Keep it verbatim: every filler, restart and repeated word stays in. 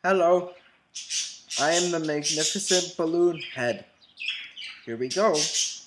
Hello, I am the magnificent balloon head. Here we go.